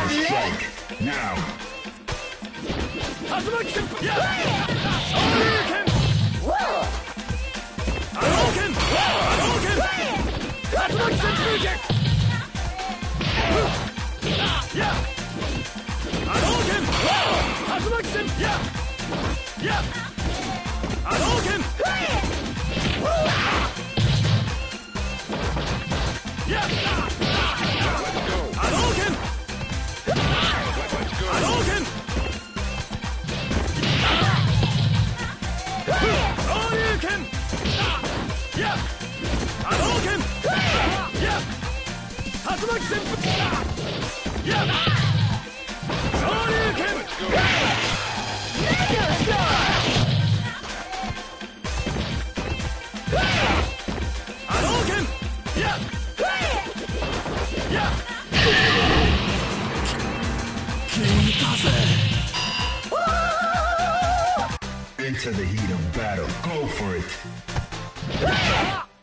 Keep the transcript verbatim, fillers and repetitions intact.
strike. Now. 竜巻旋風や昇竜拳波動拳波動拳竜巻旋風拳や波動拳竜巻旋風やや波動拳や波動拳波動拳昇竜拳や波動拳や竜巻旋風や昇竜拳波動拳やや聞いたぜ Into the heat of battle. Go for it.